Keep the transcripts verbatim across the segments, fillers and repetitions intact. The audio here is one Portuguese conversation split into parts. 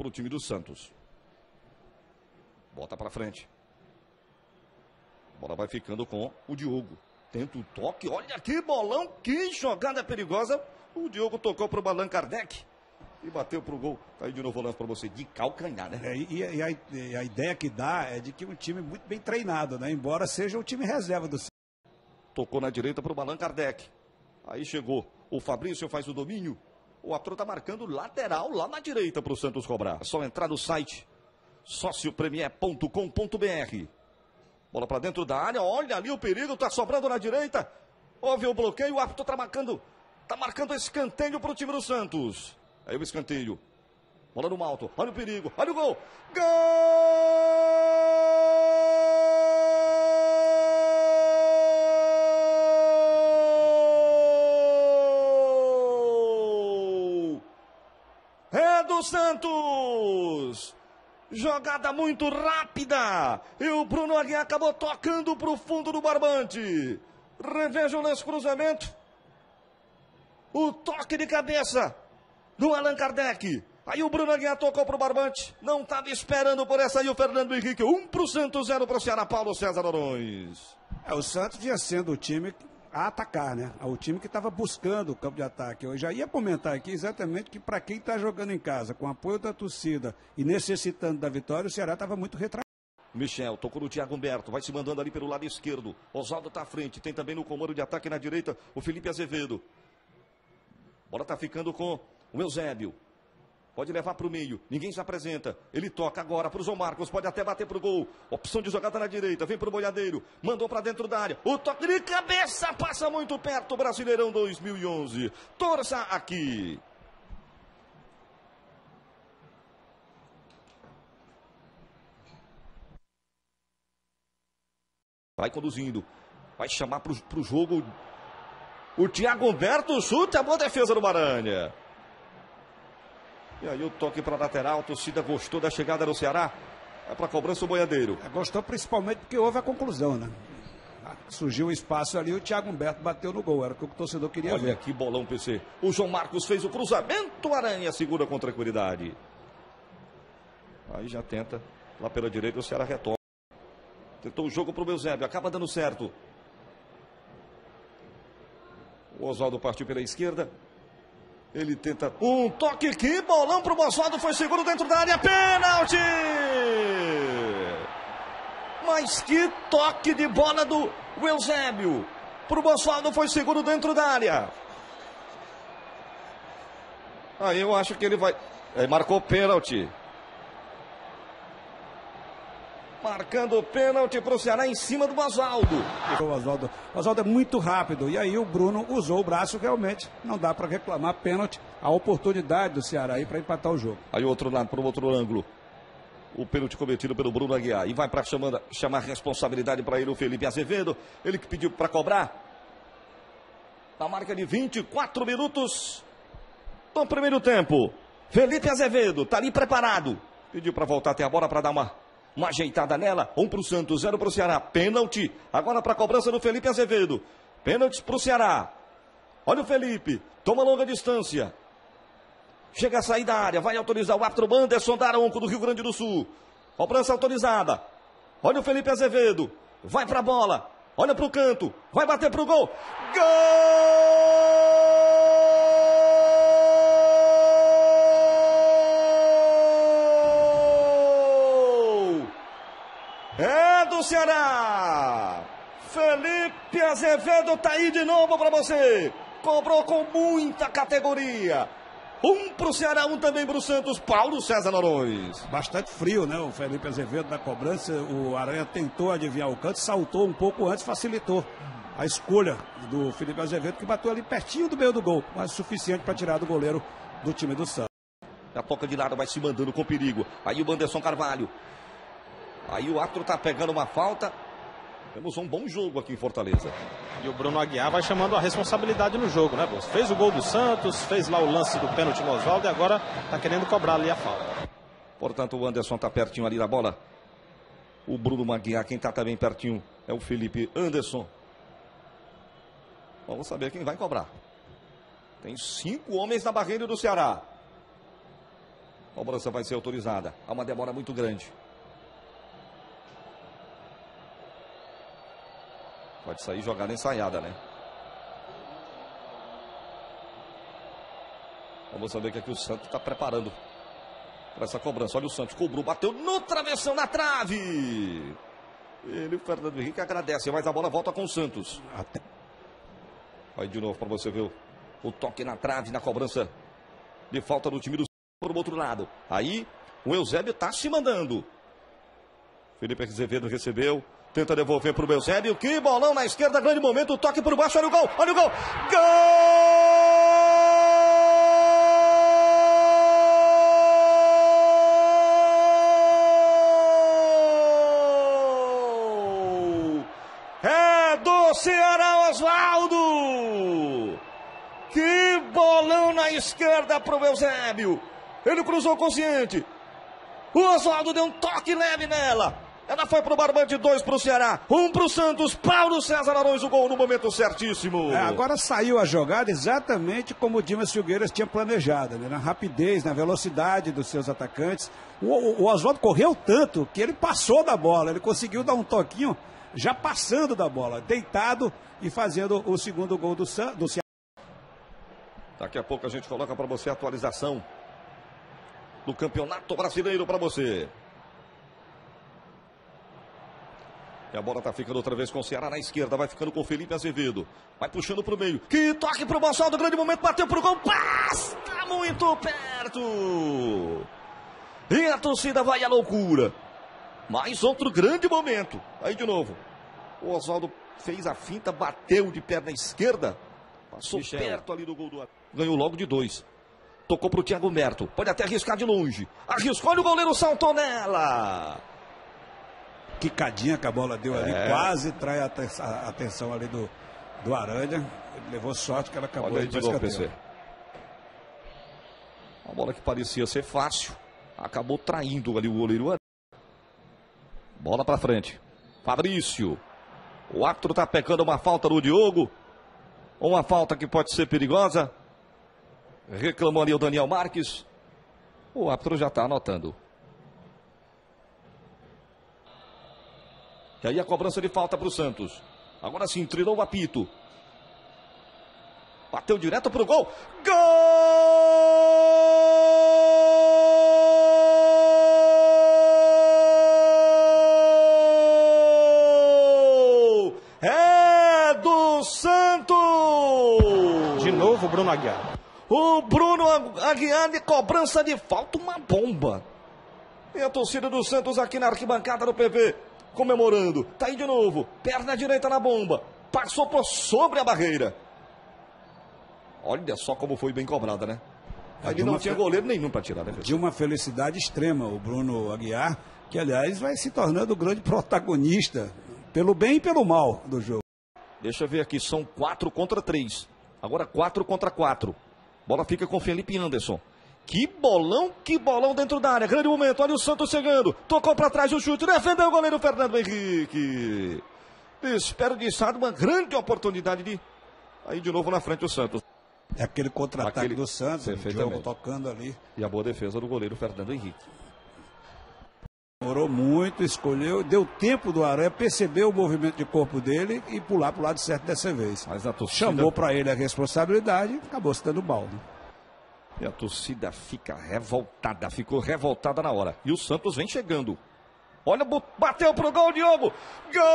para o time do Santos. Bota para frente. A bola vai ficando com o Diogo. Tenta o toque. Olha que bolão. Que jogada perigosa. O Diogo tocou para o Allan Kardec. E bateu para o gol. Tá aí de novo o lance para você. De calcanhar, né? É, e, e, a, e a ideia que dá é de que um time muito bem treinado, né? Embora seja o time reserva do Santos. Tocou na direita para o Allan Kardec. Aí chegou. O Fabrício faz o domínio. O Atro tá marcando lateral lá na direita para o Santos cobrar. É só entrar no site sócio premier ponto com ponto br. Bola para dentro da área. Olha ali o perigo. Tá sobrando na direita. Houve o bloqueio. O árbitro tá marcando. Tá marcando escanteio para o time do Santos. Aí o escanteio. Bola no alto. Olha o perigo. Olha o gol. Gol! É do Santos. Jogada muito rápida. E o Bruno Aguiar acabou tocando para o fundo do barbante. Reveja o lance cruzamento. O toque de cabeça do Allan Kardec. Aí o Bruno Aguiar tocou para o barbante. Não estava esperando por essa aí o Fernando Henrique. Um para o Santos, zero para o Ceará. Paulo César Norões. É, o Santos vinha sendo o time a atacar, né? O time que estava buscando o campo de ataque. Eu já ia comentar aqui exatamente que para quem está jogando em casa, com apoio da torcida e necessitando da vitória, o Ceará estava muito retraído. Michel, tocou no Thiago Humberto, vai se mandando ali pelo lado esquerdo. Oswaldo está à frente, tem também no comando de ataque na direita o Felipe Azevedo. Bola está ficando com o Eusébio. Pode levar para o meio, ninguém se apresenta. Ele toca agora para o João Marcos, pode até bater para o gol. Opção de jogada na direita, vem para o Boiadeiro. Mandou para dentro da área. O toque de cabeça passa muito perto. Brasileirão dois mil e onze. Torça aqui. Vai conduzindo. Vai chamar para o jogo. O Thiago Humberto chute, a boa defesa do Maranhão. E aí o toque para a lateral, a torcida gostou da chegada do Ceará. É para a cobrança o Boiadeiro. É, gostou principalmente porque houve a conclusão, né? Surgiu o espaço ali, o Thiago Humberto bateu no gol. Era o que o torcedor queria Olha ver. Olha que bolão, P C. O João Marcos fez o cruzamento, Aranha segura com tranquilidade. Aí já tenta, lá pela direita o Ceará retorna. Tentou o jogo para o Eusébio, acaba dando certo. O Oswaldo partiu pela esquerda. Ele tenta um toque aqui, bolão para o Oswaldo, foi seguro dentro da área, pênalti! Mas que toque de bola do Eusébio. Para o Oswaldo, foi seguro dentro da área. Aí eu acho que ele vai... Aí marcou pênalti. Marcando o pênalti para o Ceará em cima do Oswaldo. O Oswaldo, o Oswaldo é muito rápido. E aí o Bruno usou o braço realmente. Não dá para reclamar pênalti. A oportunidade do Ceará aí para empatar o jogo. Aí o outro lado, para o outro ângulo. O pênalti cometido pelo Bruno Aguiar. E vai para chamar responsabilidade para ele o Felipe Azevedo. Ele que pediu para cobrar. Na marca de vinte e quatro minutos do primeiro tempo. Felipe Azevedo está ali preparado. Pediu para voltar até a bola para dar uma... Uma ajeitada nela, um para o Santos, zero para o Ceará. Pênalti, agora para a cobrança do Felipe Azevedo. Pênalti para o Ceará. Olha o Felipe, toma longa distância. Chega a sair da área, vai autorizar o árbitro Anderson Daronco do Rio Grande do Sul. Cobrança autorizada. Olha o Felipe Azevedo, vai para a bola. Olha para o canto, vai bater para o gol. Gol! É do Ceará. Felipe Azevedo tá aí de novo para você. Cobrou com muita categoria. Um para o Ceará, um também para o Santos. Paulo César Norões. Bastante frio, né? O Felipe Azevedo na cobrança. O Aranha tentou adivinhar o canto, saltou um pouco antes, facilitou a escolha do Felipe Azevedo, que bateu ali pertinho do meio do gol, mas suficiente para tirar do goleiro do time do Santos. A toca de lado vai se mandando com perigo. Aí o Anderson Carvalho. Aí o árbitro tá pegando uma falta. Temos um bom jogo aqui em Fortaleza. E o Bruno Aguiar vai chamando a responsabilidade no jogo, né, Bolso? Fez o gol do Santos, fez lá o lance do pênalti no Oswaldo e agora tá querendo cobrar ali a falta. Portanto, o Anderson tá pertinho ali da bola. O Bruno Aguiar, quem tá também pertinho é o Felipe Anderson. Vamos saber quem vai cobrar. Tem cinco homens na barreira do Ceará. A cobrança vai ser autorizada. Há uma demora muito grande. Pode sair jogada ensaiada, né? Vamos saber que aqui o Santos está preparando para essa cobrança. Olha o Santos, cobrou, bateu no travessão, na trave. Ele, o Fernando Henrique, agradece, mas a bola volta com o Santos. Até. Vai de novo para você ver o, o toque na trave, na cobrança de falta do time do Santos por outro lado. Aí o Eusébio está se mandando. Felipe Azevedo recebeu. Tenta devolver para o Eusébio. Que bolão na esquerda, grande momento. Toque por baixo, olha o gol, olha o gol. Gol! É do Ceará, Oswaldo. Que bolão na esquerda para o Eusébio. Ele cruzou consciente. O Oswaldo deu um toque leve nela. Ela foi pro barbante, dois pro Ceará, um pro Santos. Paulo César Arões, o gol no momento certíssimo. É, agora saiu a jogada exatamente como o Dimas Filgueiras tinha planejado, né? Na rapidez, na velocidade dos seus atacantes. O, o, o Oswaldo correu tanto que ele passou da bola, ele conseguiu dar um toquinho já passando da bola, deitado e fazendo o segundo gol do, San, do Ceará. Daqui a pouco a gente coloca para você a atualização do Campeonato Brasileiro para você. E a bola tá ficando outra vez com o Ceará na esquerda. Vai ficando com o Felipe Azevedo. Vai puxando pro meio. Que toque pro Gonçalves. Grande momento. Bateu pro gol. Passa muito perto. E a torcida vai à loucura. Mais outro grande momento. Aí de novo. O Oswaldo fez a finta. Bateu de perna esquerda. Passou Michel. Perto ali do gol do... Ganhou logo de dois. Tocou pro Thiago Merto. Pode até arriscar de longe. Arriscou. Olha o goleiro, saltou nela. Quicadinha que a bola deu ali, é. Quase trai a atenção ali do, do Aranha. Ele levou sorte que ela acabou. Olha aí de novo, P C. Uma bola que parecia ser fácil, acabou traindo ali o goleiro Aranha. Bola pra frente. Fabrício. O árbitro tá pecando uma falta do Diogo. Uma falta que pode ser perigosa. Reclamou ali o Daniel Marques. O árbitro já tá anotando. E aí a cobrança de falta para o Santos. Agora sim, trilhou o apito. Bateu direto para o gol. Gol! É do Santos! De novo, Bruno Aguiar. O Bruno Aguiar de cobrança de falta, uma bomba. E a torcida do Santos aqui na arquibancada do P V. Comemorando, tá aí de novo, perna direita na bomba, passou por sobre a barreira. Olha só como foi bem cobrada, né? Ali não tinha goleiro nenhum para tirar, né? De uma felicidade extrema, o Bruno Aguiar, que aliás vai se tornando o grande protagonista, pelo bem e pelo mal do jogo. Deixa eu ver aqui, são quatro contra três, agora quatro contra quatro. Bola fica com Felipe Anderson. Que bolão, que bolão dentro da área. Grande momento, olha o Santos chegando. Tocou para trás o chute, defendeu o goleiro Fernando Henrique. Desperdiçado, uma grande oportunidade de... Aí de novo na frente o Santos. É aquele contra-ataque aquele... do Santos, o jogo tocando ali. E a boa defesa do goleiro Fernando Henrique. Demorou muito, escolheu, deu tempo do Aranha, percebeu o movimento de corpo dele e pular para o lado certo dessa vez. Mas a torcida... Chamou para ele a responsabilidade, acabou se dando balde. E a torcida fica revoltada, ficou revoltada na hora. E o Santos vem chegando. Olha, bateu pro gol, Diogo. Gol!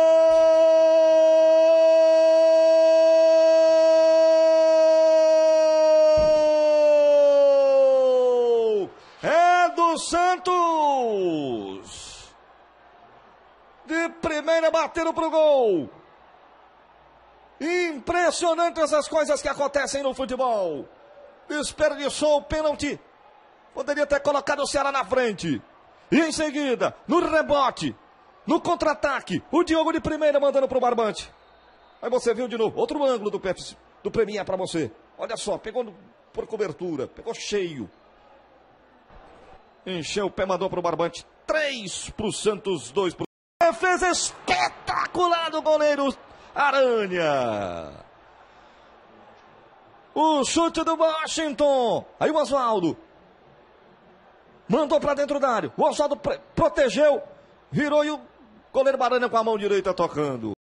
É do Santos! De primeira bateram pro gol. Impressionante essas coisas que acontecem no futebol. Desperdiçou o pênalti. Poderia ter colocado o Ceará na frente. E em seguida, no rebote, no contra-ataque, o Diogo de primeira mandando pro barbante. Aí você viu de novo, outro ângulo do, do Premier para você. Olha só, pegou por cobertura, pegou cheio. Encheu o pé, mandou pro barbante. Três pro Santos, dois pro... Defesa espetacular do goleiro Aranha. O chute do Washington. Aí o Oswaldo. Mandou para dentro da área. O Oswaldo protegeu. Virou e o goleiro Baranha com a mão direita tocando.